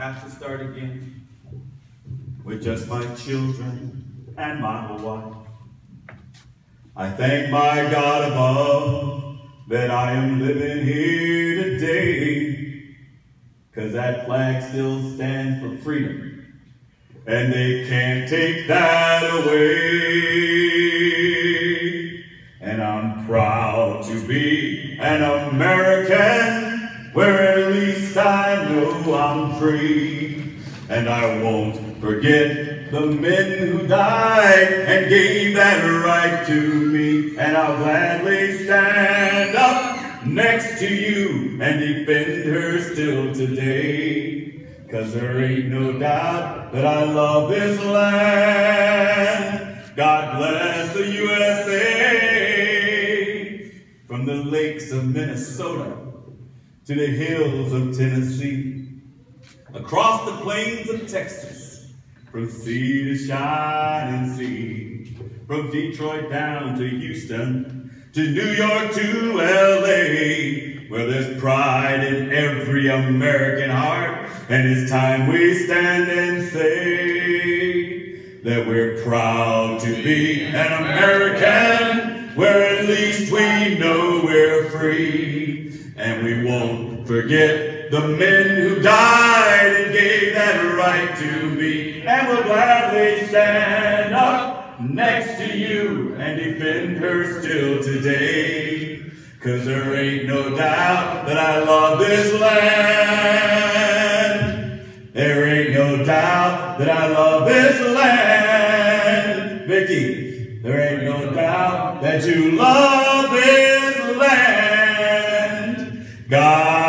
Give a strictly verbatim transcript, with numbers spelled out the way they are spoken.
have to start again with just my children and my wife. I thank my God above that I am living here today, 'cause that flag still stands for freedom, and they can't take that away. And I'm proud to be an American, where at least I know I'm free. And I won't forget the men who died and gave that right to me. And I'll gladly stand up next to you and defend her still today. 'Cause there ain't no doubt that I love this land. God bless the U S A. From the lakes of Minnesota to the hills of Tennessee, across the plains of Texas, from sea to shining sea, from Detroit down to Houston, to New York to L A, where there's pride in every American heart, and it's time we stand and say that we're proud to be an American, where at least we know we're free. And we won't forget the men who died and gave that right to me. And we'll gladly stand up next to you and defend her still today. 'Cause there ain't no doubt that I love this land. There ain't no doubt that I love this land. Vicky, there ain't no doubt that you love this land. God